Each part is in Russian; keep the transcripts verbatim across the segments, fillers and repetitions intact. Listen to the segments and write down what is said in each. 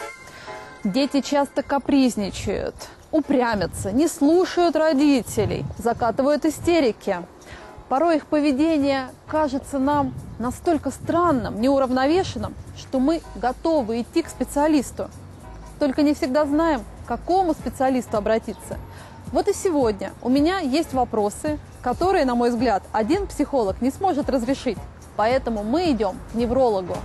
Дети часто капризничают, упрямятся, не слушают родителей, закатывают истерики. Порой их поведение кажется нам настолько странным, неуравновешенным, что мы готовы идти к специалисту. Только не всегда знаем, к какому специалисту обратиться. Вот и сегодня у меня есть вопросы, которые, на мой взгляд, один психолог не сможет разрешить. Поэтому мы идем к неврологу.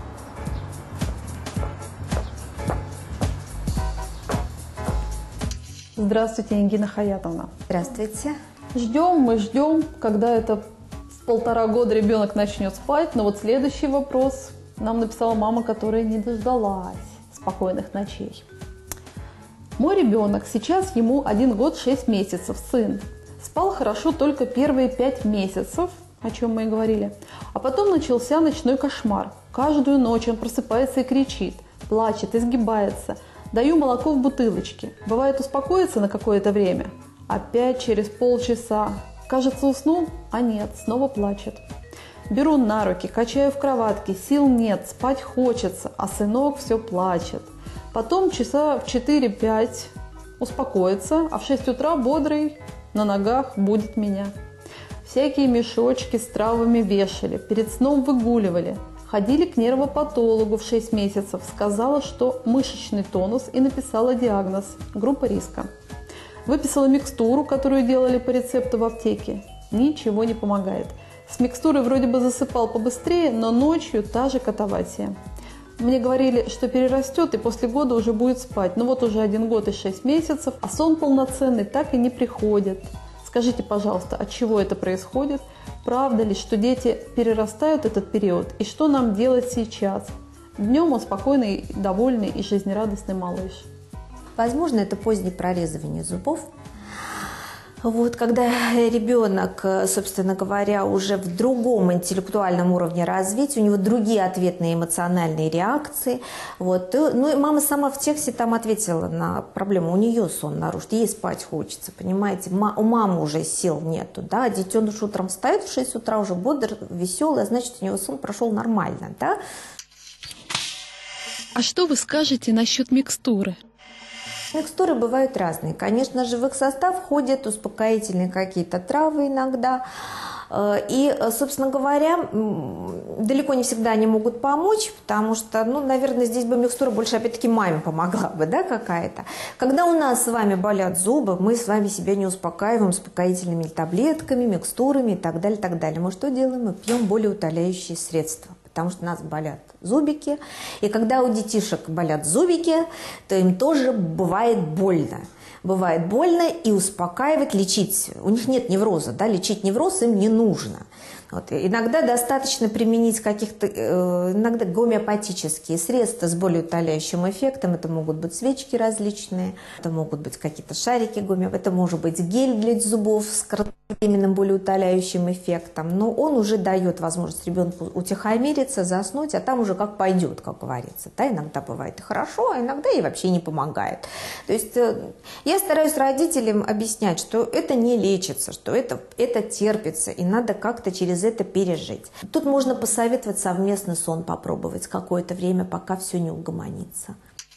Здравствуйте, Ингина Хаятовна. Здравствуйте. Ждем, мы ждем, когда это в полтора года ребенок начнет спать. Но вот следующий вопрос нам написала мама, которая не дождалась спокойных ночей. Мой ребенок, сейчас ему один год шесть месяцев, сын. Спал хорошо только первые пять месяцев, о чем мы и говорили. А потом начался ночной кошмар. Каждую ночь он просыпается и кричит, плачет, изгибается. Даю молоко в бутылочке. Бывает, успокоится на какое-то время. Опять через полчаса. Кажется, уснул, а нет, снова плачет. Беру на руки, качаю в кроватке, сил нет, спать хочется, а сынок все плачет. Потом часа в четыре-пять успокоится, а в шесть утра бодрый на ногах будет меня. Всякие мешочки с травами вешали, перед сном выгуливали. Ходили к нервопатологу в шесть месяцев, сказала, что мышечный тонус, и написала диагноз – группа риска. Выписала микстуру, которую делали по рецепту в аптеке. Ничего не помогает. С микстурой вроде бы засыпал побыстрее, но ночью та же катавасия. Мне говорили, что перерастет и после года уже будет спать. Но вот уже один год и шесть месяцев, а сон полноценный так и не приходит. Скажите, пожалуйста, от чего это происходит? Правда ли, что дети перерастают этот период? И что нам делать сейчас? Днем он спокойный, довольный и жизнерадостный малыш. Возможно, это позднее прорезывание зубов. Вот, когда ребенок, собственно говоря, уже в другом интеллектуальном уровне развития, у него другие ответные эмоциональные реакции. Вот. Ну и мама сама в тексте там ответила на проблему. У нее сон нарушен, ей спать хочется, понимаете. У мамы уже сил нету, да. Детеныш утром встает в шесть утра, уже бодр, веселый, а значит, у него сон прошел нормально, да. А что вы скажете насчет микстуры? Микстуры бывают разные. Конечно же, в их состав входят успокоительные какие-то травы иногда. И, собственно говоря, далеко не всегда они могут помочь, потому что, ну, наверное, здесь бы микстура больше, опять-таки, маме помогла бы, да, какая-то. Когда у нас с вами болят зубы, мы с вами себя не успокаиваем успокоительными таблетками, микстурами и так далее, так далее. Мы что делаем? Мы пьем болеутоляющие средства, потому что у нас болят зубики. И когда у детишек болят зубики, то им тоже бывает больно. Бывает больно и успокаивать, лечить. У них нет невроза, да, лечить невроз им не нужно. Вот. Иногда достаточно применить каких-то, э, иногда гомеопатические средства с болеутоляющим эффектом. Это могут быть свечки различные, это могут быть какие-то шарики гомеопатические, это может быть гель для зубов с кратковременным болеутоляющим эффектом. Но он уже дает возможность ребенку утихомириться, заснуть, а там уже как пойдет, как говорится. Да, иногда бывает и хорошо, а иногда и вообще не помогает. То есть э, я стараюсь родителям объяснять, что это не лечится, что это, это терпится, и надо как-то через это пережить. Тут можно посоветовать совместно сон попробовать какое-то время, пока все не угомонится.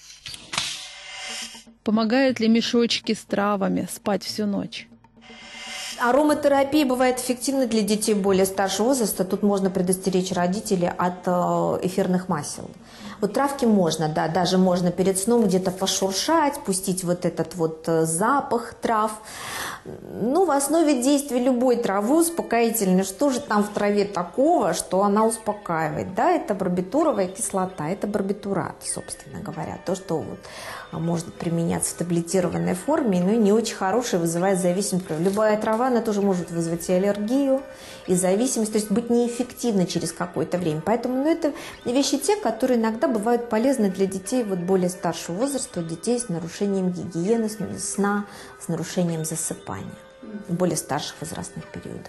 Помогают ли мешочки с травами спать всю ночь? Ароматерапия бывает эффективна для детей более старшего возраста. Тут можно предостеречь родителей от эфирных масел. Вот травки можно, да, даже можно перед сном где-то пошуршать, пустить вот этот вот запах трав. Ну, в основе действия любой травы успокоительной, что же там в траве такого, что она успокаивает? Да, это барбитуровая кислота, это барбитурат, собственно говоря. То, что вот может применяться в таблетированной форме, но не очень хорошая, вызывает зависимость. Любая трава, она тоже может вызвать и аллергию, и зависимость, то есть быть неэффективной через какое-то время. Поэтому ну, это вещи те, которые иногда бывают полезны для детей вот, более старшего возраста, детей с нарушением гигиены, сна, с нарушением засыпания в более старших возрастных периодах.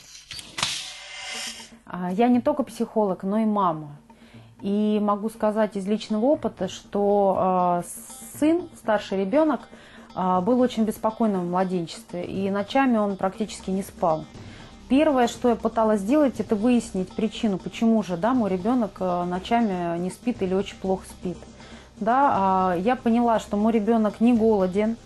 Я не только психолог, но и мама. И могу сказать из личного опыта, что э, сын, старший ребенок, э, был очень беспокойным в младенчестве, и ночами он практически не спал. Первое, что я пыталась сделать, это выяснить причину, почему же да, мой ребенок э, ночами не спит или очень плохо спит. да, я поняла, что мой ребенок не голоден,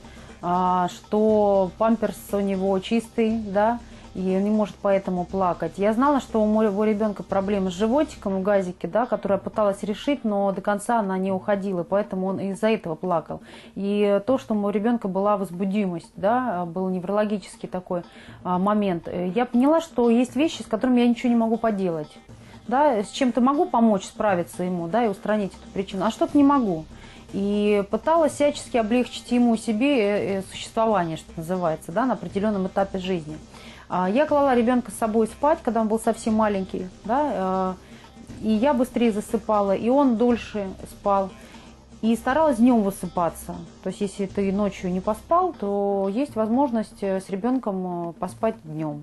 что памперс у него чистый, да, и он не может поэтому плакать. Я знала, что у моего ребенка проблемы с животиком в газике, да, которую я пыталась решить, но до конца она не уходила, поэтому он из-за этого плакал. И то, что у моего ребенка была возбудимость, да, был неврологический такой а, момент, я поняла, что есть вещи, с которыми я ничего не могу поделать. Да, с чем-то могу помочь справиться ему, да, и устранить эту причину, а что-то не могу. И пыталась всячески облегчить ему себе существование, что называется, да, на определенном этапе жизни. Я клала ребенка с собой спать, когда он был совсем маленький, да, и я быстрее засыпала, и он дольше спал. И старалась днем высыпаться. То есть, если ты ночью не поспал, то есть возможность с ребенком поспать днем.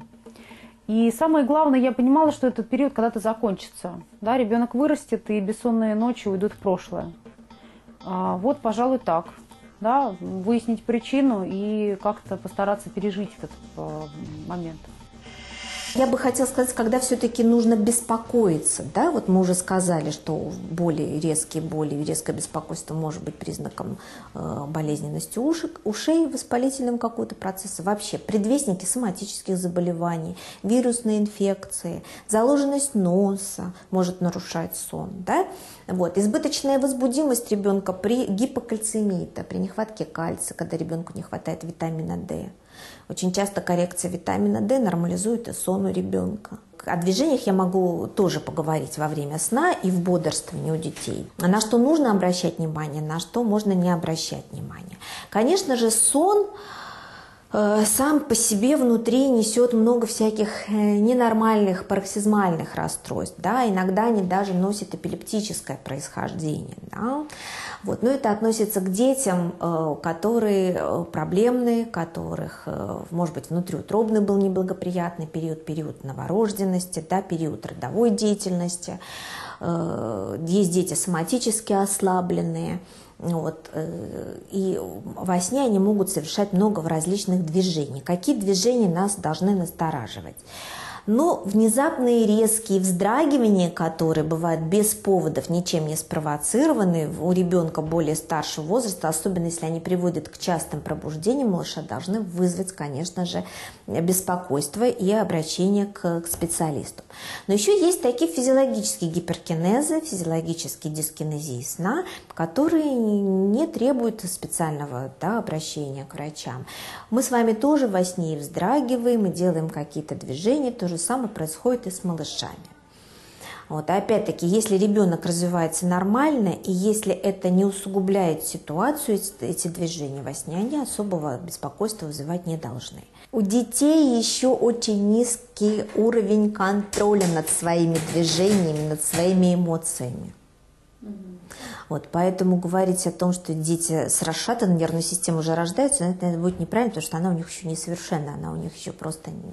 И самое главное, я понимала, что этот период когда-то закончится. Да, ребенок вырастет, и бессонные ночи уйдут в прошлое. Вот, пожалуй, так. Да, выяснить причину и как-то постараться пережить этот э, момент. Я бы хотела сказать, когда все-таки нужно беспокоиться, да, вот мы уже сказали, что боли, резкие боли, резкое беспокойство может быть признаком э, болезненности ушек, ушей, воспалительным какого-то процесса, вообще предвестники соматических заболеваний, вирусные инфекции, заложенность носа может нарушать сон, да, вот, избыточная возбудимость ребенка при гипокальцемии, при нехватке кальция, когда ребенку не хватает витамина D. Очень часто коррекция витамина D нормализует и сон у ребенка. О движениях я могу тоже поговорить во время сна и в бодрствовании у детей. На что нужно обращать внимание, на что можно не обращать внимания. Конечно же, сон э, сам по себе внутри несет много всяких э, ненормальных пароксизмальных расстройств. Да? Иногда они даже носят эпилептическое происхождение. Да? Вот. Но это относится к детям, которые проблемные, которых, может быть, внутриутробный был неблагоприятный период, период новорожденности, да, период родовой деятельности. Есть дети соматически ослабленные. Вот. И во сне они могут совершать много различных движений. Какие движения нас должны настораживать? Но внезапные резкие вздрагивания, которые бывают без поводов, ничем не спровоцированные, у ребенка более старшего возраста, особенно если они приводят к частым пробуждениям малыша, должны вызвать, конечно же, беспокойство и обращение к, к специалисту. Но еще есть такие физиологические гиперкинезы, физиологические дискинезии сна, которые не требуют специального, да, обращения к врачам. Мы с вами тоже во сне и вздрагиваем, и делаем какие-то движения, тоже самое происходит и с малышами. Вот. Опять-таки, если ребенок развивается нормально, и если это не усугубляет ситуацию, эти движения во сне, они особого беспокойства вызывать не должны. У детей еще очень низкий уровень контроля над своими движениями, над своими эмоциями. Вот, поэтому говорить о том, что дети с расшатанной нервной системой уже рождаются, это будет неправильно, потому что она у них еще несовершенна, она у них еще просто не...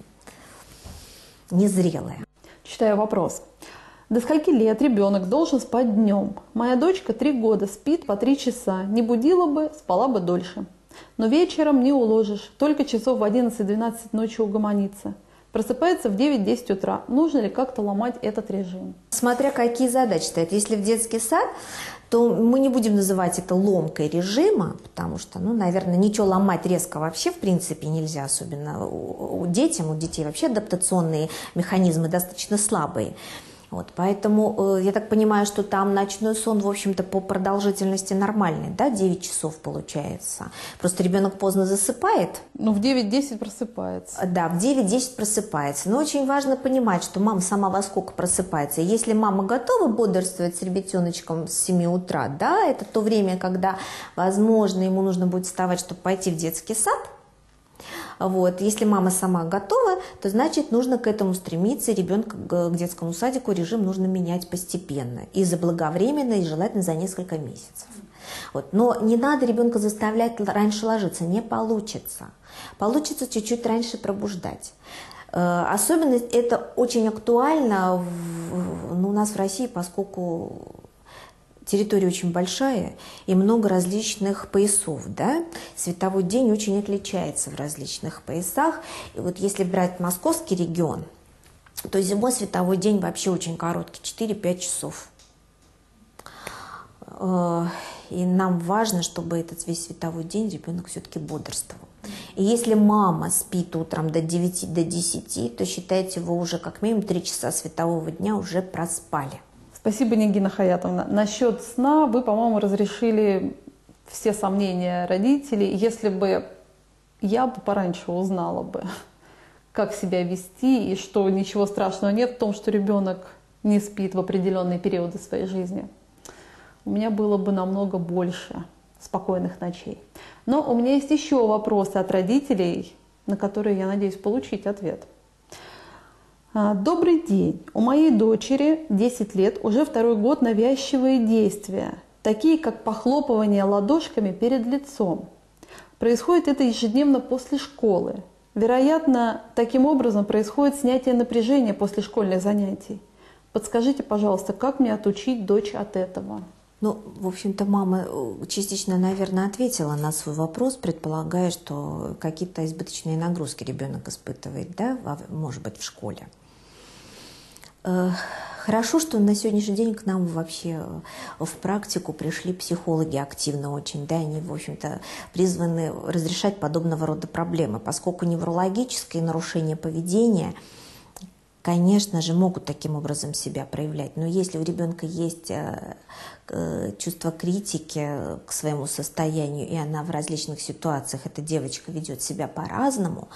незрелая. Читаю вопрос. До скольки лет ребенок должен спать днем? Моя дочка три года спит по три часа. Не будила бы, спала бы дольше. Но вечером не уложишь. Только часов в одиннадцать-двенадцать ночи угомонится. Просыпается в девять-десять утра. Нужно ли как-то ломать этот режим? Смотря какие задачи стоят. Если в детский сад, то мы не будем называть это ломкой режима, потому что, ну, наверное, ничего ломать резко вообще в принципе нельзя, особенно у, у детям, у детей вообще адаптационные механизмы достаточно слабые. Вот, поэтому я так понимаю, что там ночной сон, в общем-то, по продолжительности нормальный, да, девять часов получается. Просто ребенок поздно засыпает. Ну, в девять-десять просыпается. Да, в девять-десять просыпается. Но очень важно понимать, что мама сама во сколько просыпается. Если мама готова бодрствовать с ребятеночком с семи утра, да, это то время, когда, возможно, ему нужно будет вставать, чтобы пойти в детский сад. Вот. Если мама сама готова, то значит нужно к этому стремиться, ребенка к детскому садику режим нужно менять постепенно и заблаговременно, и желательно за несколько месяцев. Вот. Но не надо ребенка заставлять раньше ложиться, не получится. Получится чуть-чуть раньше пробуждать. Особенно это очень актуально в, ну, у нас в России, поскольку территория очень большая и много различных поясов, да? Световой день очень отличается в различных поясах. И вот если брать московский регион, то зимой световой день вообще очень короткий, четыре-пять часов. И нам важно, чтобы этот весь световой день ребенок все-таки бодрствовал. И если мама спит утром до девяти, до десяти, то считайте, вы уже как минимум три часа светового дня уже проспали. Спасибо, Нигина Хаятовна. Насчет сна вы, по-моему, разрешили все сомнения родителей. Если бы я бы пораньше узнала бы, как себя вести, и что ничего страшного нет в том, что ребенок не спит в определенные периоды своей жизни, у меня было бы намного больше спокойных ночей. Но у меня есть еще вопросы от родителей, на которые я надеюсь получить ответ. Добрый день. У моей дочери десять лет, уже второй год навязчивые действия, такие как похлопывание ладошками перед лицом. Происходит это ежедневно после школы. Вероятно, таким образом происходит снятие напряжения после школьных занятий. Подскажите, пожалуйста, как мне отучить дочь от этого? Ну, в общем-то, мама частично, наверное, ответила на свой вопрос, предполагая, что какие-то избыточные нагрузки ребенок испытывает, да, может быть, в школе. Хорошо, что на сегодняшний день к нам вообще в практику пришли психологи активно очень, да, они, в общем-то, призваны разрешать подобного рода проблемы, поскольку неврологические нарушения поведения, конечно же, могут таким образом себя проявлять. Но если у ребенка есть чувство критики к своему состоянию, и она в различных ситуациях, эта девочка ведет себя по-разному,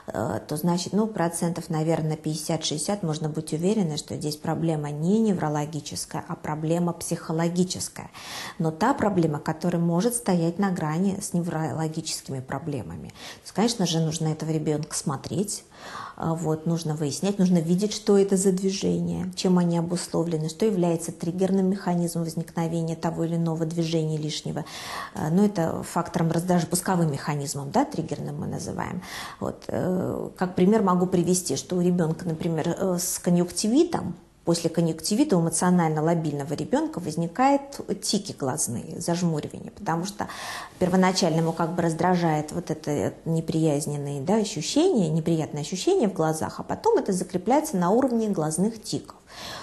то значит, ну, процентов, наверное, пятьдесят-шестьдесят можно быть уверены, что здесь проблема не неврологическая, а проблема психологическая. Но та проблема, которая может стоять на грани с неврологическими проблемами. То есть, конечно же, нужно этого ребенка смотреть, вот, нужно выяснять, нужно видеть, что это за движения, чем они обусловлены, что является триггерным механизмом возникновения того или иного движения лишнего. Ну, это фактором раздражения, пусковым механизмом, да, триггерным мы называем. Вот. Как пример могу привести, что у ребенка, например, с конъюнктивитом, после конъюнктивита у эмоционально лобильного ребенка возникают тики глазные, зажмуривание, потому что первоначально ему как бы раздражает вот это неприязненные, да, ощущения, неприятные ощущения в глазах, а потом это закрепляется на уровне глазных тиков.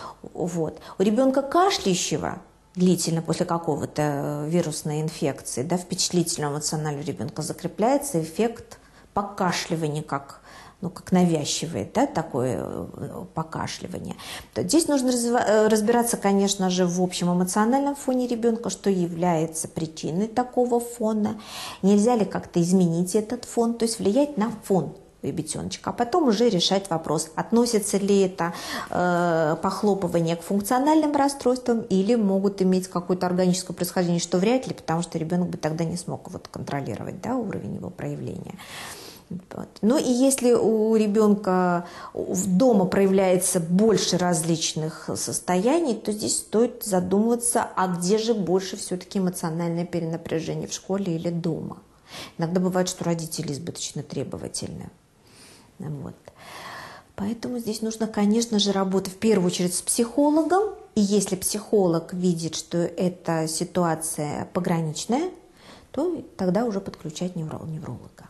Вот. У ребенка кашляющего длительно после какого-то вирусной инфекции, да, впечатлительного эмоционального ребенка закрепляется эффект покашливания, как ну, как навязчивое, да, такое покашливание. То здесь нужно разбираться, конечно же, в общем эмоциональном фоне ребенка, что является причиной такого фона, нельзя ли как-то изменить этот фон, то есть влиять на фон ребятеночка, а потом уже решать вопрос, относится ли это э, похлопывание к функциональным расстройствам или могут иметь какое-то органическое происхождение, что вряд ли, потому что ребенок бы тогда не смог вот контролировать, да, уровень его проявления. Вот. Ну и если у ребенка дома проявляется больше различных состояний, то здесь стоит задумываться, а где же больше все-таки эмоциональное перенапряжение, в школе или дома. Иногда бывает, что родители избыточно требовательны. Вот. Поэтому здесь нужно, конечно же, работать в первую очередь с психологом. И если психолог видит, что эта ситуация пограничная, то тогда уже подключать невролога.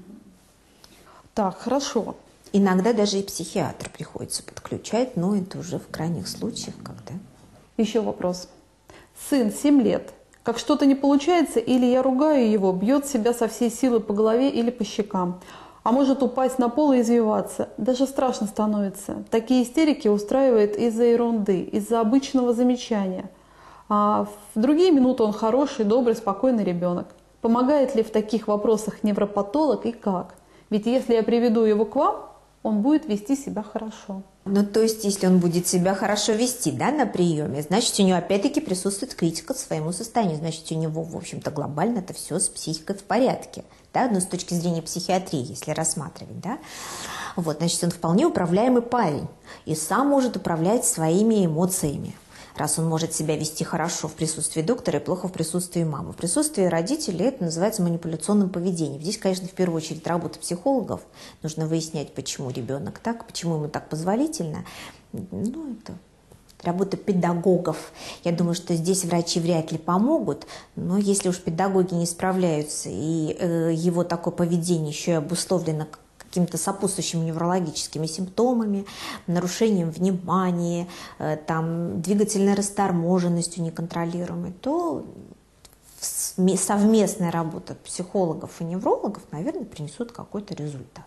Так, хорошо. Иногда даже и психиатра приходится подключать, но это уже в крайних случаях, когда. Еще вопрос. Сын, семь лет. Как что-то не получается, или я ругаю его, бьет себя со всей силы по голове или по щекам. А может упасть на пол и извиваться. Даже страшно становится. Такие истерики устраивает из-за ерунды, из-за обычного замечания. А в другие минуты он хороший, добрый, спокойный ребенок. Помогает ли в таких вопросах невропатолог и как? Ведь если я приведу его к вам, он будет вести себя хорошо. Ну, то есть, если он будет себя хорошо вести, да, на приеме, значит, у него опять-таки присутствует критика к своему состоянию. Значит, у него, в общем-то, глобально это все с психикой в порядке. Да, но с точки зрения психиатрии, если рассматривать, да. Вот, значит, он вполне управляемый парень и сам может управлять своими эмоциями. Раз он может себя вести хорошо в присутствии доктора и плохо в присутствии мамы. В присутствии родителей это называется манипуляционным поведением. Здесь, конечно, в первую очередь работа психологов. Нужно выяснять, почему ребенок так, почему ему так позволительно. Ну, это работа педагогов. Я думаю, что здесь врачи вряд ли помогут, но если уж педагоги не справляются, и э, его такое поведение еще и обусловлено какими-то сопутствующими неврологическими симптомами, нарушением внимания, там, двигательной расторможенностью неконтролируемой, то в совместная работа психологов и неврологов, наверное, принесут какой-то результат.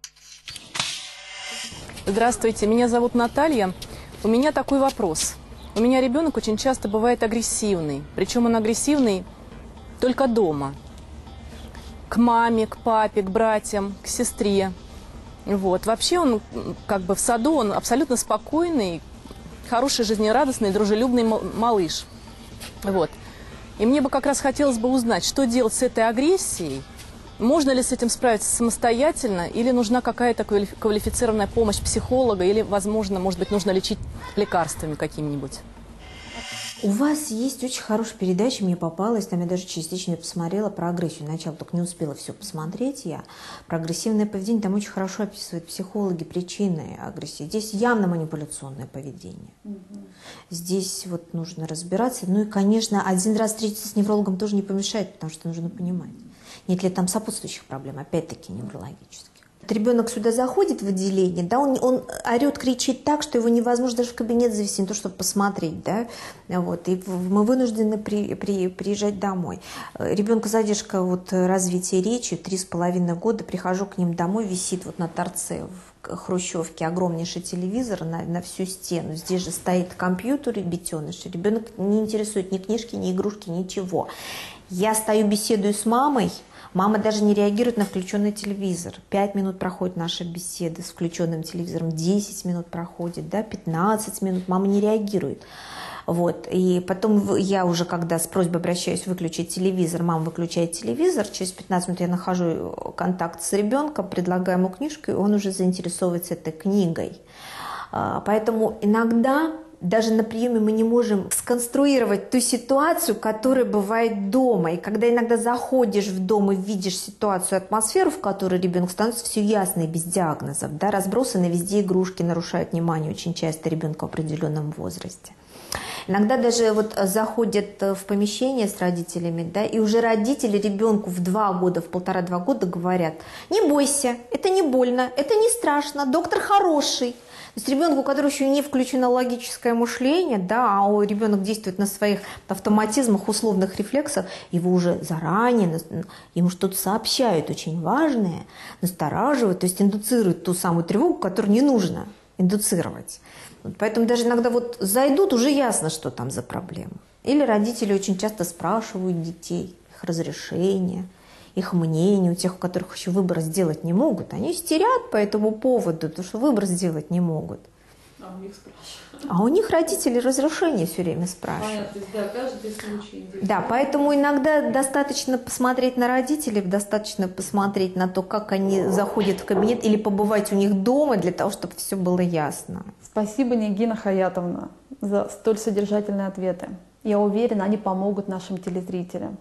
Здравствуйте, меня зовут Наталья. У меня такой вопрос. У меня ребенок очень часто бывает агрессивный. Причем он агрессивный только дома. К маме, к папе, к братьям, к сестре. Вот. Вообще он как бы в саду, он абсолютно спокойный, хороший, жизнерадостный, дружелюбный малыш. Вот. И мне бы как раз хотелось бы узнать, что делать с этой агрессией. Можно ли с этим справиться самостоятельно, или нужна какая-то квалифицированная помощь психолога, или, возможно, может быть, нужно лечить лекарствами какими-нибудь? У вас есть очень хорошая передача, мне попалась, там я даже частично посмотрела про агрессию. Сначала только не успела все посмотреть я. Про агрессивное поведение там очень хорошо описывают психологи причины агрессии. Здесь явно манипуляционное поведение. Угу. Здесь вот нужно разбираться. Ну и, конечно, один раз встретиться с неврологом тоже не помешает, потому что нужно понимать, нет ли там сопутствующих проблем, опять-таки неврологических. Ребенок сюда заходит в отделение, да, он, он орет, кричит так, что его невозможно даже в кабинет завести, не то, чтобы посмотреть, да, вот, и мы вынуждены при, при, приезжать домой. Ребенка задержка вот, развития речи, три с половиной года, прихожу к ним домой, висит вот на торце в хрущевке огромнейший телевизор на, на всю стену, здесь же стоит компьютер и бетеныш, ребенок не интересует ни книжки, ни игрушки, ничего. Я стою, беседую с мамой, мама даже не реагирует на включенный телевизор. Пять минут проходит наша беседа с включенным телевизором, десять минут проходит, да, пятнадцать минут, мама не реагирует. Вот. И потом я уже, когда с просьбой обращаюсь выключить телевизор, мама выключает телевизор, через пятнадцать минут я нахожу контакт с ребенком, предлагаю ему книжку, и он уже заинтересовывается этой книгой. Поэтому иногда даже на приеме мы не можем сконструировать ту ситуацию, которая бывает дома. И когда иногда заходишь в дом и видишь ситуацию, атмосферу, в которой ребенок, становится все ясно и без диагнозов. Да? Разбросаны везде игрушки, нарушают внимание очень часто ребенка в определенном возрасте. Иногда даже вот заходят в помещение с родителями, да, и уже родители ребенку в два года, в полтора-два года говорят: не бойся, это не больно, это не страшно, доктор хороший. То есть ребенку, у которого еще не включено логическое мышление, да, а ребенок действует на своих автоматизмах, условных рефлексах, его уже заранее, ему что-то сообщают очень важное, настораживают, то есть индуцируют ту самую тревогу, которую не нужно индуцировать. Вот поэтому даже иногда вот зайдут, уже ясно, что там за проблема. Или родители очень часто спрашивают детей, их разрешение, их мнение, у тех, у которых еще выбор сделать не могут, они истерят по этому поводу, потому что выбор сделать не могут. А у них спрашивают. А у них родители разрешение все время спрашивают. Понятно, да, каждый случай. Да, поэтому иногда достаточно посмотреть на родителей, достаточно посмотреть на то, как они заходят в кабинет, или побывать у них дома, для того, чтобы все было ясно. Спасибо, Нигина Хаятовна, за столь содержательные ответы. Я уверена, они помогут нашим телезрителям.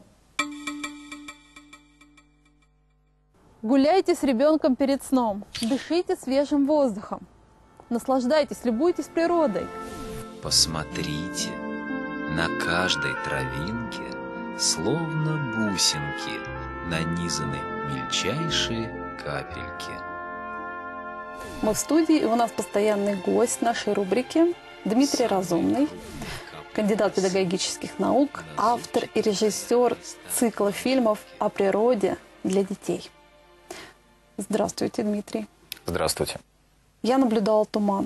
Гуляйте с ребенком перед сном, дышите свежим воздухом, наслаждайтесь, любуйтесь природой. Посмотрите, на каждой травинке, словно бусинки, нанизаны мельчайшие капельки. Мы в студии, и у нас постоянный гость нашей рубрики Дмитрий Разумный, кандидат педагогических наук, автор и режиссер цикла фильмов о природе для детей. Здравствуйте, Дмитрий. Здравствуйте. Я наблюдала туман.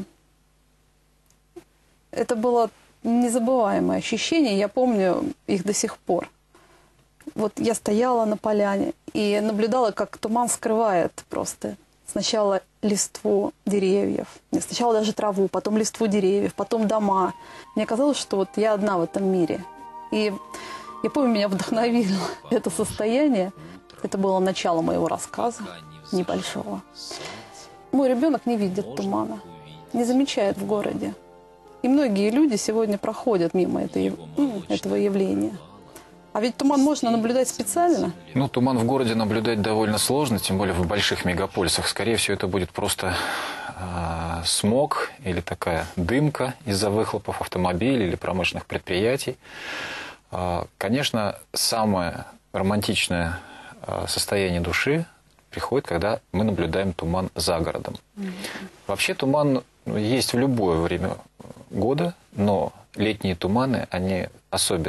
Это было незабываемое ощущение, я помню их до сих пор. Вот я стояла на поляне и наблюдала, как туман скрывает просто сначала листву деревьев, нет, сначала даже траву, потом листву деревьев, потом дома. Мне казалось, что вот я одна в этом мире. И я помню, меня вдохновило это состояние. Это было начало моего рассказа небольшого. Мой ребенок не видит тумана, не замечает в городе. И многие люди сегодня проходят мимо этой, ну, этого явления. А ведь туман можно наблюдать специально. Ну, туман в городе наблюдать довольно сложно, тем более в больших мегаполисах. Скорее всего, это будет просто э, смог или такая дымка из-за выхлопов автомобилей или промышленных предприятий. Э, конечно, самое романтичное э, состояние души приходит, когда мы наблюдаем туман за городом. Mm-hmm. Вообще туман есть в любое время года, но летние туманы, они особенные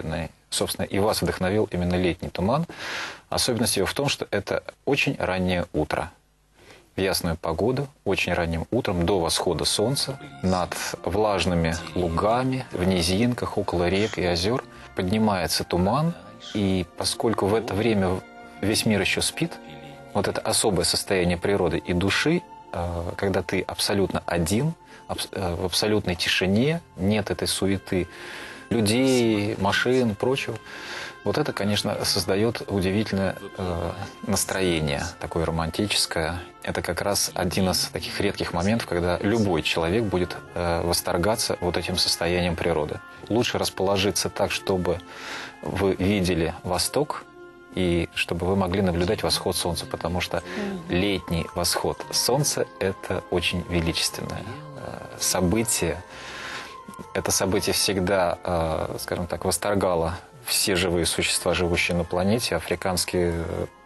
собственно, и вас вдохновил именно летний туман. Особенность его в том, что это очень раннее утро. В ясную погоду, очень ранним утром, до восхода солнца, над влажными лугами, в низинках, около рек и озер поднимается туман. И поскольку в это время весь мир еще спит, вот это особое состояние природы и души, когда ты абсолютно один, в абсолютной тишине, нет этой суеты людей, машин, прочего. Вот это, конечно, создает удивительное э, настроение, такое романтическое. Это как раз один из таких редких моментов, когда любой человек будет э, восторгаться вот этим состоянием природы. Лучше расположиться так, чтобы вы видели восток, и чтобы вы могли наблюдать восход солнца, потому что летний восход солнца – это очень величественное э, событие. Это событие всегда, э, скажем так, восторгало все живые существа, живущие на планете. Африканские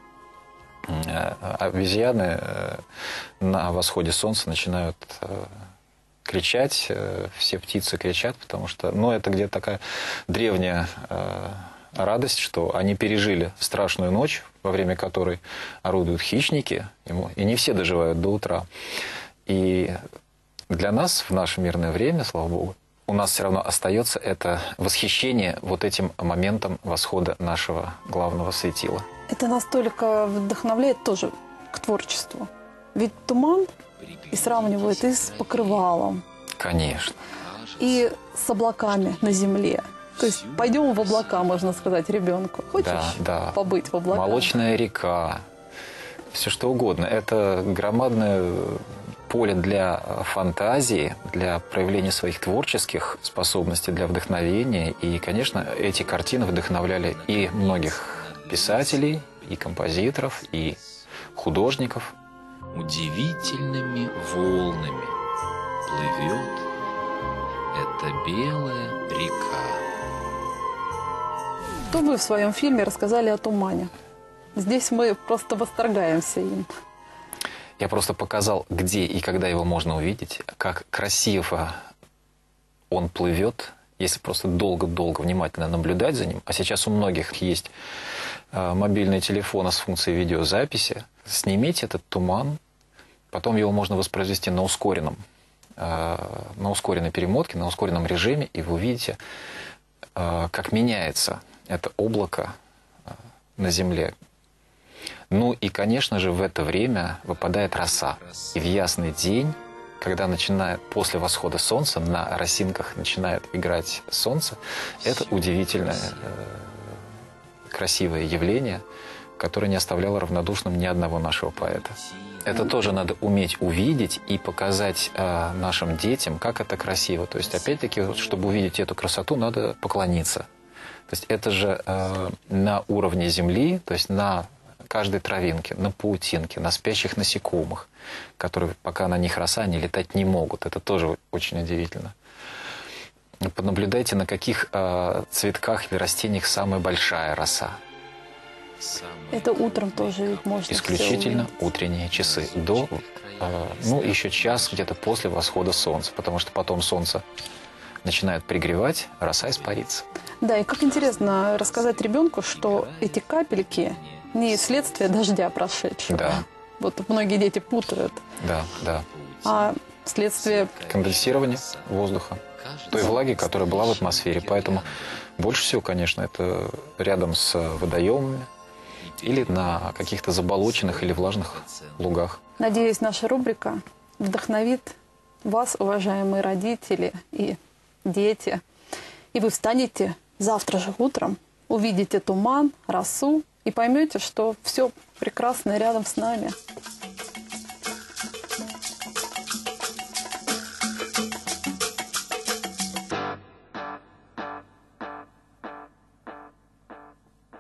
э, обезьяны э, на восходе солнца начинают э, кричать, э, все птицы кричат, потому что, ну, это где-то такая древняя э, радость, что они пережили страшную ночь, во время которой орудуют хищники, и не все доживают до утра. И для нас в наше мирное время, слава Богу, у нас все равно остается это восхищение вот этим моментом восхода нашего главного светила. Это настолько вдохновляет тоже к творчеству. Ведь туман и сравнивают и с покрывалом, Конечно. и с облаками на земле. То есть пойдем в облака, можно сказать, ребенку. Хочешь Да, да. побыть в облаках? Молочная река, все что угодно. Это громадное поле для фантазии, для проявления своих творческих способностей, для вдохновения. И, конечно, эти картины вдохновляли и многих писателей, и композиторов, и художников. Удивительными волнами плывет эта белая река. Что вы в своем фильме рассказали о тумане? Здесь мы просто восторгаемся им. Я просто показал, где и когда его можно увидеть, как красиво он плывет, если просто долго-долго внимательно наблюдать за ним. А сейчас у многих есть э, мобильные телефоны с функцией видеозаписи. Снимите этот туман, потом его можно воспроизвести на ускоренном, э, на ускоренной перемотке, на ускоренном режиме, и вы увидите, э, как меняется это облако э, на земле. Ну и, конечно же, в это время выпадает роса. И в ясный день, когда начинает, после восхода солнца, на росинках начинает играть солнце, это удивительное, э, красивое явление, которое не оставляло равнодушным ни одного нашего поэта. Это тоже надо уметь увидеть и показать э, нашим детям, как это красиво. То есть, опять-таки, вот, чтобы увидеть эту красоту, надо поклониться. То есть это же э, на уровне земли, то есть на каждой травинке, на паутинке, на спящих насекомых, которые, пока на них роса, они летать не могут. Это тоже очень удивительно. Понаблюдайте, на каких э, цветках или растениях самая большая роса. Это утром тоже можно. Исключительно утренние часы. До, э, ну, еще час где-то после восхода солнца, потому что потом солнце начинает пригревать, роса испарится. Да, и как интересно рассказать ребенку, что эти капельки не следствие дождя прошедшего. Да. Вот многие дети путают. Да, да. А следствие... Конденсирование воздуха, той влаги, которая была в атмосфере. Поэтому больше всего, конечно, это рядом с водоемами или на каких-то заболоченных или влажных лугах. Надеюсь, наша рубрика вдохновит вас, уважаемые родители и дети. И вы встанете завтра же утром, увидите туман, росу и поймете, что все прекрасное рядом с нами.